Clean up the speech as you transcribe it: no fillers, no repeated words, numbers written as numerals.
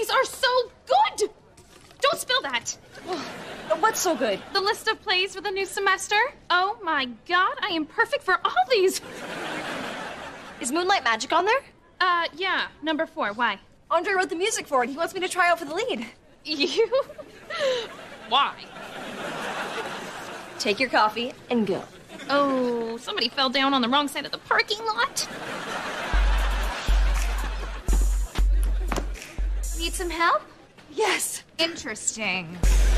These are so good! Don't spill that. What's so good? The list of plays for the new semester. Oh my god, I am perfect for all these. Is Moonlight Magic on there? Yeah, number 4. Why? Andre wrote the music for it. He wants me to try out for the lead. You? Why? Take your coffee and go. Oh, somebody fell down on the wrong side of the parking lot. Need some help? Yes. Interesting.